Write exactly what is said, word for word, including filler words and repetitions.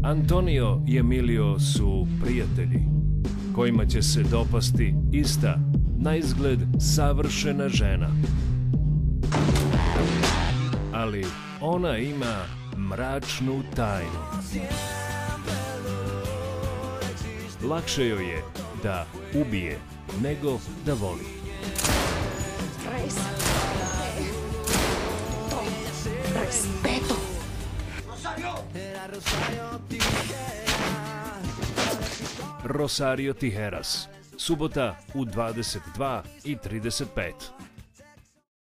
Antonio i Emilio su prijatelji, kojima će se dopasti ista, naizgled savršena žena. Ali ona ima mračnu tajnu. Lakše joj je da ubije nego da voli. Tres. Tom. Respeto. Rosario Tijeras. Subota u dvadeset dva i trideset pet.